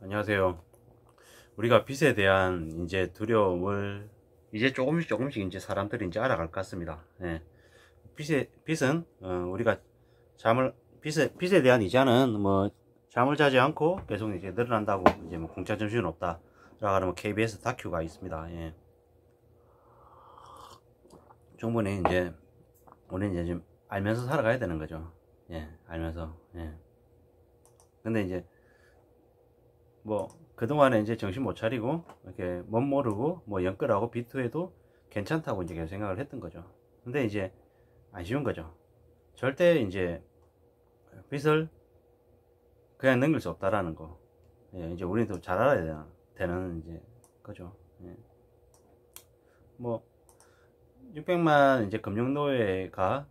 안녕하세요. 우리가 빚에 대한 이제 두려움을 이제 조금씩 이제 사람들이 이제 알아갈 것 같습니다. 예. 빚은 우리가 빚에 대한 이자는 뭐 잠을 자지 않고 계속 이제 늘어난다고 이제 뭐 공짜 점심은 없다. 라고 뭐 KBS 다큐가 있습니다. 예. 충분히 이제 우리는 이제 좀 알면서 살아가야 되는 거죠. 예, 알면서. 예. 근데 이제 뭐 그동안에 이제 정신 못 차리고 이렇게 멋 모르고 뭐 연끌하고 비투해도 괜찮다고 이제 계속 생각을 했던 거죠. 근데 이제 안 쉬운 거죠. 절대 이제 빚을 그냥 넘길 수 없다라는 거. 예, 이제 우리는 또 잘 알아야 되는 이제 거죠. 예. 뭐 600만 이제 금융노예가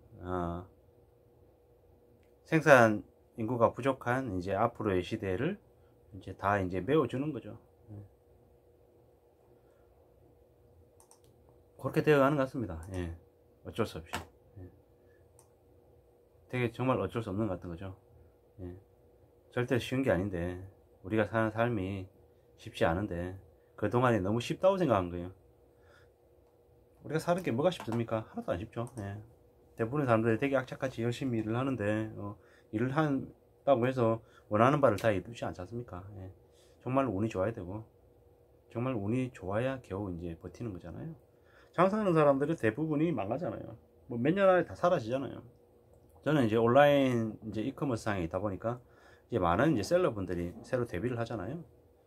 생산 인구가 부족한 이제 앞으로의 시대를 이제 다 이제 메워주는 거죠. 예. 그렇게 되어가는 것 같습니다. 예. 어쩔 수 없이. 예. 되게 정말 어쩔 수 없는 것 같은 거죠. 예. 절대 쉬운 게 아닌데 우리가 사는 삶이 쉽지 않은데 그동안에 너무 쉽다고 생각한 거예요. 우리가 사는 게 뭐가 쉽습니까? 하나도 안 쉽죠. 예. 대부분의 사람들이 되게 악착같이 열심히 일을 하는데 일을 한다고 해서 원하는 바를 다 이루지 않지 않습니까? 예. 정말 운이 좋아야 되고 정말 운이 좋아야 겨우 이제 버티는 거잖아요. 장사하는 사람들이 대부분이 망하잖아요. 뭐 몇 년 안에 다 사라지잖아요. 저는 이제 온라인 이제 이커머스 상에 있다 보니까 이제 많은 이제 셀러분들이 새로 데뷔를 하잖아요.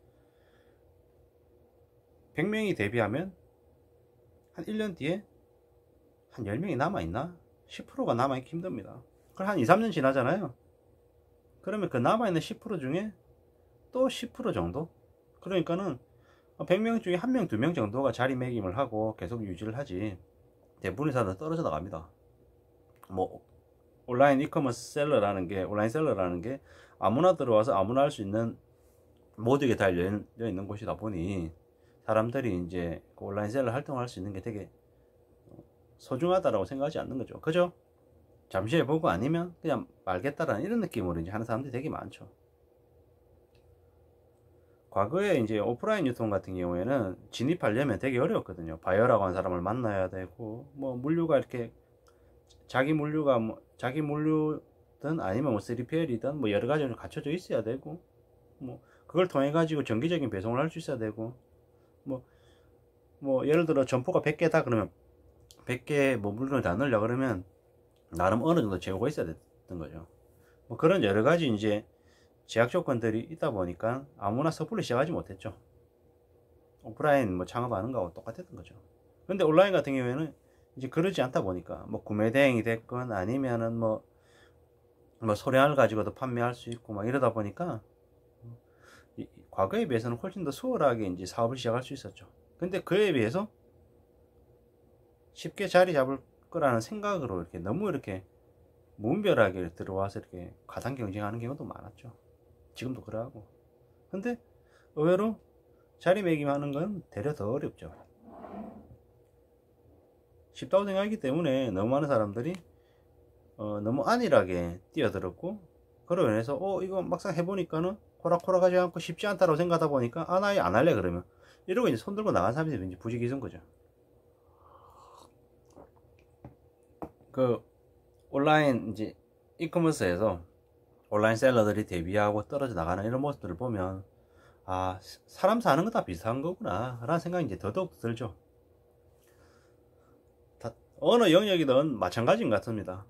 100명이 데뷔하면 한 1년 뒤에 한 10명이 남아있나? 10%가 남아있기 힘듭니다. 그럼 한 2, 3년 지나잖아요. 그러면 그 남아있는 10% 중에 또 10% 정도? 그러니까는 100명 중에 1명, 2명 정도가 자리매김을 하고 계속 유지를 하지 대부분의 사람들 떨어져 나갑니다. 뭐 온라인 온라인 셀러라는 게 아무나 들어와서 아무나 할 수 있는 모두에게 다 열려 있는 곳이다 보니 사람들이 이제 그 온라인 셀러 활동할 수 있는 게 되게 소중하다라고 생각하지 않는 거죠. 그죠? 잠시 해보고 아니면 그냥 말겠다라는 이런 느낌으로 이제 하는 사람들이 되게 많죠. 과거에 이제 오프라인 유통 같은 경우에는 진입하려면 되게 어려웠거든요. 바이어라고 하는 사람을 만나야 되고, 뭐 물류가 이렇게 자기 물류든 아니면 뭐 3PL이든 뭐 여러 가지로 갖춰져 있어야 되고, 뭐 그걸 통해 가지고 정기적인 배송을 할 수 있어야 되고, 뭐 예를 들어 점포가 100개다 그러면 100개 뭐 물건을 다 넣으려 그러면 나름 어느 정도 재고가 있어야 됐던 거죠. 뭐 그런 여러 가지 이제 제약 조건들이 있다 보니까 아무나 섣불리 시작하지 못했죠. 오프라인 뭐 창업하는 거하고 똑같았던 거죠. 근데 온라인 같은 경우에는 이제 그러지 않다 보니까 뭐 구매 대행이 됐건 아니면은 뭐 소량을 가지고도 판매할 수 있고 막 이러다 보니까 과거에 비해서는 훨씬 더 수월하게 이제 사업을 시작할 수 있었죠. 근데 그에 비해서 쉽게 자리 잡을 거라는 생각으로 이렇게 너무 이렇게 무분별하게 들어와서 이렇게 가상 경쟁하는 경우도 많았죠. 지금도 그러하고. 근데 의외로 자리매김하는 건 되려 더 어렵죠. 쉽다고 생각하기 때문에 너무 많은 사람들이 너무 안일하게 뛰어들었고 그로 인해서 이거 막상 해보니까는 호락호락하지 않고 쉽지 않다고 생각하다 보니까 나 아예 안 할래 그러면 이러고 이제 손 들고 나간 사람들이 이제 부지기수인 거죠. 그 온라인 이제 이커머스에서 온라인 셀러들이 데뷔하고 떨어져 나가는 이런 모습들을 보면 사람 사는 거 다 비슷한 거구나 라는 생각이 이제 더더욱 들죠. 어느 영역이든 마찬가지인 것 같습니다.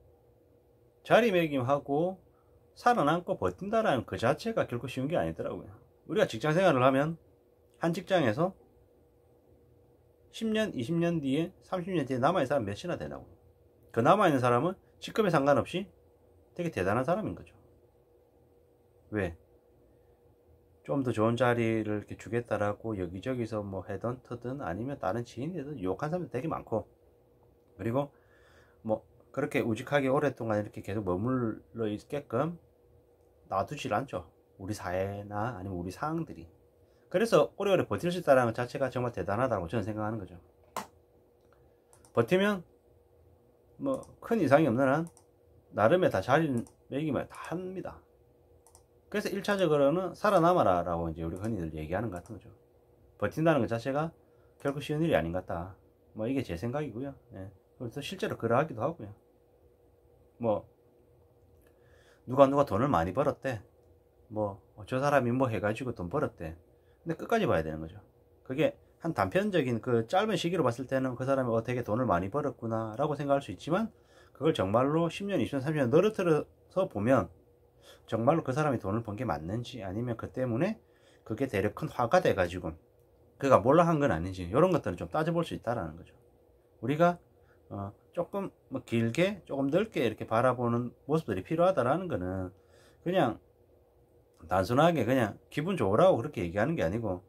자리매김하고 살아남고 버틴다라는 그 자체가 결코 쉬운 게 아니더라고요. 우리가 직장 생활을 하면 한 직장에서 10년, 20년 뒤에, 30년 뒤에 남아있는 사람 몇이나 되나고. 그 남아있는 사람은 직급에 상관없이 되게 대단한 사람인 거죠. 왜? 좀 더 좋은 자리를 이렇게 주겠다라고 여기저기서 뭐 헤드헌터든 아니면 다른 지인이든 유혹한 사람들 되게 많고, 그리고 뭐 그렇게 우직하게 오랫동안 이렇게 계속 머물러 있게끔 놔두질 않죠. 우리 사회나 아니면 우리 상황들이. 그래서 오래오래 버틸 수 있다는 것 자체가 정말 대단하다고 저는 생각하는 거죠. 버티면 뭐 큰 이상이 없는 한 나름의 다 자리매김을 다 합니다. 그래서 1차적으로는 살아남아라 라고 이제 우리 흔히들 얘기하는 것 같은 거죠. 버틴다는 것 자체가 결코 쉬운 일이 아닌 것 같다. 뭐 이게 제 생각이고요. 예. 그래서 실제로 그러하기도 하고요. 뭐 누가 돈을 많이 벌었대. 뭐 저 사람이 뭐 해가지고 돈 벌었대. 근데 끝까지 봐야 되는 거죠. 그게 한 단편적인 그 짧은 시기로 봤을 때는 그 사람이 되게 돈을 많이 벌었구나 라고 생각할 수 있지만, 그걸 정말로 10년, 20년, 30년 늘어뜨려서 보면 정말로 그 사람이 돈을 번 게 맞는지, 아니면 그 때문에 그게 대략 큰 화가 돼 가지고 그가 몰라 한 건 아닌지, 이런 것들은 좀 따져볼 수 있다라는 거죠. 우리가 조금 뭐 길게 조금 넓게 이렇게 바라보는 모습들이 필요하다라는 거는, 그냥 단순하게 그냥 기분 좋으라고 그렇게 얘기하는 게 아니고,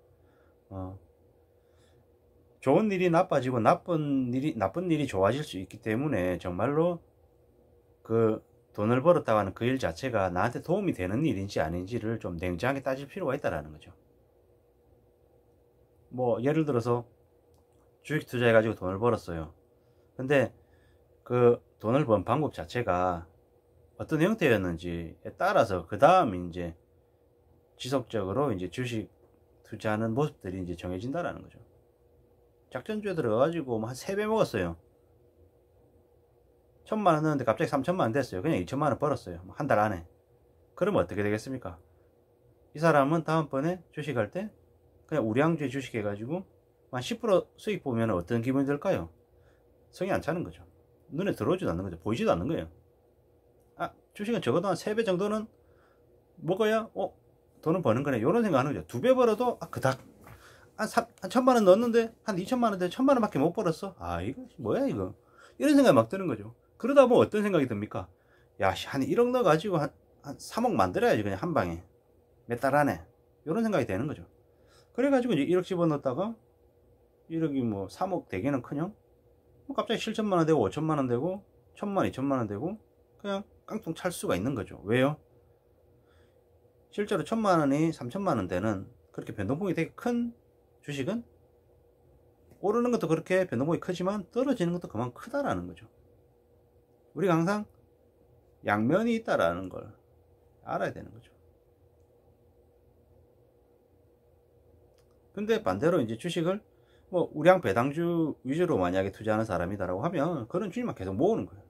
좋은 일이 나빠지고 나쁜 일이 좋아질 수 있기 때문에 정말로 그 돈을 벌었다고 하는 그 일 자체가 나한테 도움이 되는 일인지 아닌지를 좀 냉정하게 따질 필요가 있다라는 거죠. 뭐 예를 들어서 주식 투자해 가지고 돈을 벌었어요. 근데 그 돈을 번 방법 자체가 어떤 형태였는지에 따라서 그 다음 이제 지속적으로 이제 주식 투자하는 모습들이 이제 정해진다라는 거죠. 작전주에 들어가가지고 뭐 한 3배 먹었어요. 1,000만 원 넣었는데 갑자기 3,000만 원 됐어요. 그냥 2,000만 원 벌었어요. 한 달 안에. 그러면 어떻게 되겠습니까? 이 사람은 다음번에 주식할 때 그냥 우량주에 주식 해가지고 한 10% 수익 보면 어떤 기분이 들까요? 성이 안 차는 거죠. 눈에 들어오지도 않는 거죠. 보이지도 않는 거예요. 주식은 적어도 한 3배 정도는 먹어야 돈은 버는 거네, 이런 생각하는 거죠. 2배 벌어도 그닥 한 1,000만 원 넣었는데 한 2,000만 원인데 1,000만 원 밖에 못 벌었어. 이거 뭐야 이거, 이런 생각이 막 드는 거죠. 그러다 보면 어떤 생각이 듭니까? 야, 한 1억 넣어가지고 한 3억 만들어야지 그냥 한 방에 몇 달 안에, 이런 생각이 되는 거죠. 그래가지고 이제 1억 집어넣었다가 1억이 뭐 3억 되기는커녕 뭐 갑자기 7천만 원 되고 5천만 원 되고 1,000만 2천만 원 되고 그냥 깡통 찰 수가 있는 거죠. 왜요? 실제로 1,000만 원이 3천만 원 되는 그렇게 변동폭이 되게 큰 주식은 오르는 것도 그렇게 변동폭이 크지만 떨어지는 것도 그만큼 크다라는 거죠. 우리가 항상 양면이 있다라는 걸 알아야 되는 거죠. 근데 반대로 이제 주식을 뭐 우량 배당주 위주로 만약에 투자하는 사람이다라고 하면 그런 주식만 계속 모으는 거예요.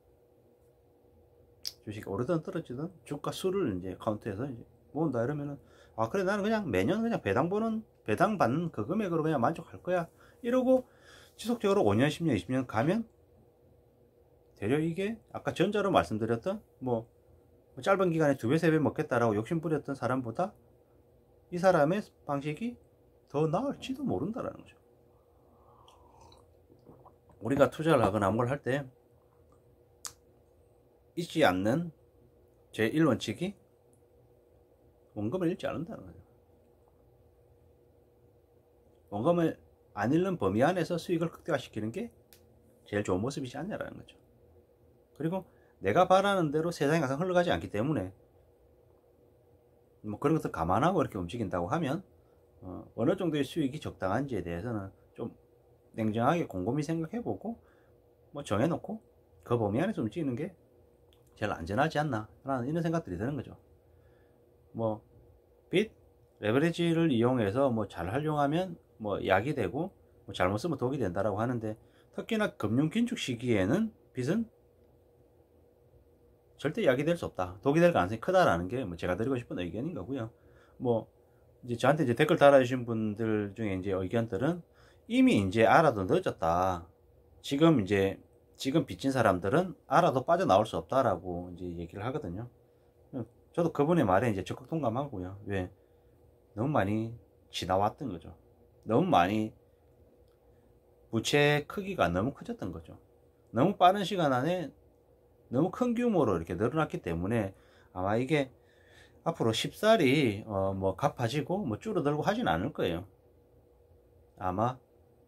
주식 오르든 떨어지든 주가 수를 이제 카운트해서 이제 모은다 이러면은, 그래 나는 그냥 매년 그냥 배당 받는 그 금액으로 그냥 만족할 거야 이러고 지속적으로 5년 10년 20년 가면 대략 이게 아까 전자로 말씀드렸던 뭐 짧은 기간에 2배 3배 먹겠다라고 욕심 부렸던 사람보다 이 사람의 방식이 더 나을지도 모른다라는 거죠. 우리가 투자를 하거나 뭘 할 때 잊지 않는 제1원칙이 원금을 잃지 않는다는 거죠. 원금을 안 잃는 범위 안에서 수익을 극대화시키는 게 제일 좋은 모습이지 않냐라는 거죠. 그리고 내가 바라는 대로 세상이 항상 흘러가지 않기 때문에 뭐 그런 것들 감안하고 이렇게 움직인다고 하면 어느 정도의 수익이 적당한지에 대해서는 좀 냉정하게 곰곰이 생각해보고 뭐 정해놓고 그 범위 안에서 움직이는 게 제일 안전하지 않나 라는 이런 생각들이 드는 거죠. 뭐 빚 레버리지를 이용해서 뭐 잘 활용하면 뭐 약이 되고 뭐 잘못 쓰면 독이 된다라고 하는데, 특히나 금융 긴축 시기에는 빚은 절대 약이 될 수 없다, 독이 될 가능성이 크다라는 게 뭐 제가 드리고 싶은 의견인 거고요. 뭐 이제 저한테 이제 댓글 달아주신 분들 중에 이제 의견들은 이미 이제 알아도 늦었다, 지금 빚진 사람들은 알아도 빠져나올 수 없다라고 이제 얘기를 하거든요. 저도 그분의 말에 이제 적극 동감하고요. 왜? 너무 많이 지나왔던 거죠. 너무 많이 부채 크기가 너무 커졌던 거죠. 너무 빠른 시간 안에 너무 큰 규모로 이렇게 늘어났기 때문에 아마 이게 앞으로 쉽사리 뭐 갚아지고 뭐 줄어들고 하진 않을 거예요. 아마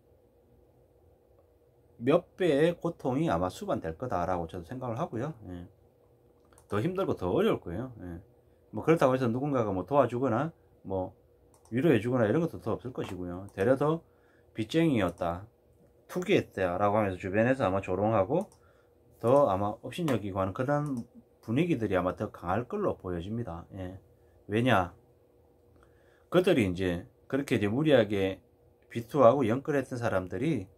몇 배의 고통이 아마 수반될 거다라고 저도 생각을 하고요. 예. 더 힘들고 더 어려울 거예요. 예. 뭐 그렇다고 해서 누군가가 뭐 도와주거나 뭐 위로해주거나 이런 것도 더 없을 것이고요. 되려 더 빚쟁이였다, 투기했다 라고 하면서 주변에서 아마 조롱하고 더 아마 업신여기고 하는 그런 분위기들이 아마 더 강할 걸로 보여집니다. 예. 왜냐? 그들이 이제 그렇게 이제 무리하게 비투하고 연끌했던 사람들이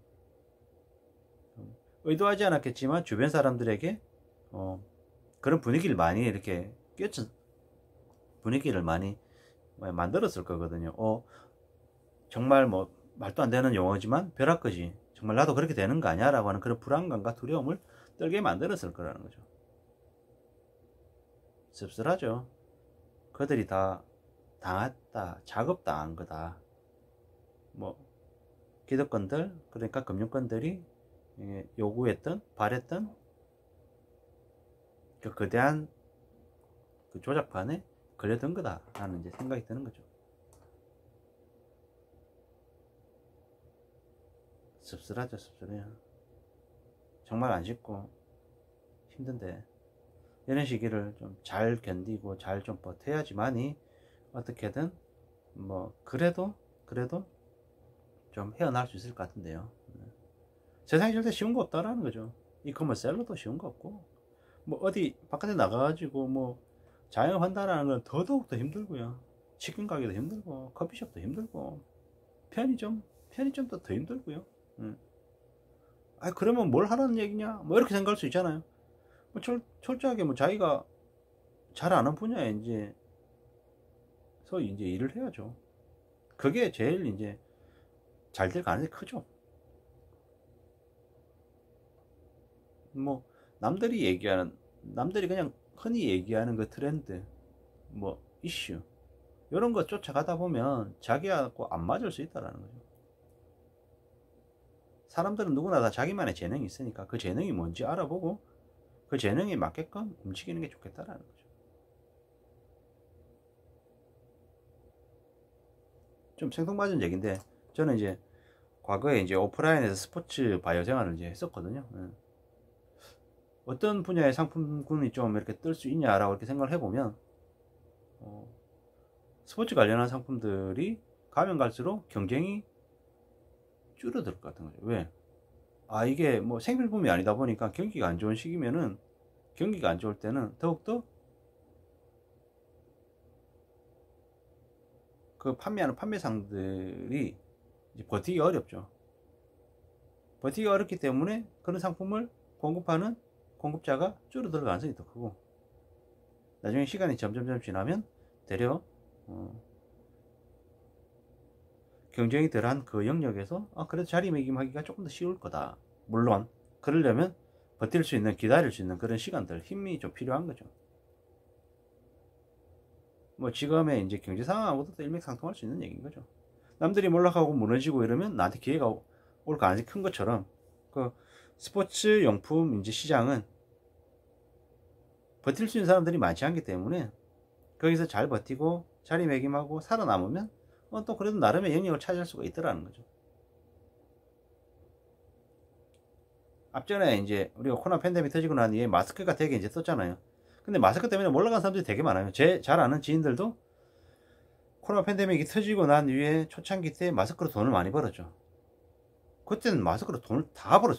의도하지 않았겠지만 주변 사람들에게 그런 분위기를 많이 이렇게 끼친 분위기를 많이 만들었을 거거든요. 정말 뭐 말도 안 되는 용어지만 벼락거지, 정말 나도 그렇게 되는 거 아니야? 라고 하는 그런 불안감과 두려움을 떨게 만들었을 거라는 거죠. 씁쓸하죠. 그들이 다 당했다, 작업당한 거다. 뭐 기득권들, 그러니까 금융권들이 요구했던, 바랬던 그 거대한 그 조작판에 걸려든 거다 라는 이제 생각이 드는 거죠. 씁쓸하죠. 씁쓸해요. 정말 안 쉽고 힘든데 이런 시기를 좀 잘 견디고 잘 좀 버텨야지만이 어떻게든 뭐 그래도 좀 헤어날 수 있을 것 같은데요. 세상에 절대 쉬운 거 없다라는 거죠. 이커머스 셀러도 쉬운 거 없고, 뭐 어디 바깥에 나가가지고 뭐 자영업한다라는 건 더더욱 더 힘들고요. 치킨 가게도 힘들고, 커피숍도 힘들고, 편의점도 더 힘들고요. 그러면 뭘 하라는 얘기냐? 뭐 이렇게 생각할 수 있잖아요. 뭐 철저하게 뭐 자기가 잘 아는 분야에 이제 소위 이제 일을 해야죠. 그게 제일 이제 잘 될 가능성이 크죠. 뭐 남들이 그냥 흔히 얘기하는 그 트렌드, 뭐 이슈 이런 거 쫓아가다 보면 자기하고 안 맞을 수 있다라는 거죠. 사람들은 누구나 다 자기만의 재능이 있으니까 그 재능이 뭔지 알아보고 그 재능에 맞게끔 움직이는 게 좋겠다라는 거죠. 좀 생뚱맞은 얘기인데, 저는 이제 과거에 이제 오프라인에서 스포츠 바이어 생활을 이제 했었거든요. 어떤 분야의 상품군이 좀 이렇게 뜰 수 있냐라고 이렇게 생각을 해보면, 스포츠 관련한 상품들이 가면 갈수록 경쟁이 줄어들 것 같은 거죠. 왜? 이게 뭐 생필품이 아니다 보니까 경기가 안 좋은 시기면은, 경기가 안 좋을 때는 더욱더 그 판매하는 판매상들이 이제 버티기 어렵죠. 버티기 어렵기 때문에 그런 상품을 공급하는 공급자가 줄어들 가능성이 더 크고, 나중에 시간이 점점 지나면 되려 경쟁이 덜한 그 영역에서 그래도 자리매김하기가 조금 더 쉬울 거다. 물론 그러려면 버틸 수 있는, 기다릴 수 있는 그런 시간들, 힘이 좀 필요한 거죠. 뭐 지금의 이제 경제 상황하고도 일맥상통할 수 있는 얘기인 거죠. 남들이 몰락하고 무너지고 이러면 나한테 기회가 올 가능성이 큰 것처럼, 그 스포츠 용품 이제 시장은 버틸 수 있는 사람들이 많지 않기 때문에 거기서 잘 버티고 자리매김하고 살아남으면 또 그래도 나름의 영역을 차지할 수가 있더라는 거죠. 앞전에 이제 우리가 코로나 팬데믹 터지고 난 뒤에 마스크가 되게 이제 썼잖아요. 근데 마스크 때문에 몰락한 사람들이 되게 많아요. 제 잘 아는 지인들도 코로나 팬데믹이 터지고 난 뒤에 초창기 때 마스크로 돈을 많이 벌었죠. 그때는 마스크로 돈을 다 벌었어요.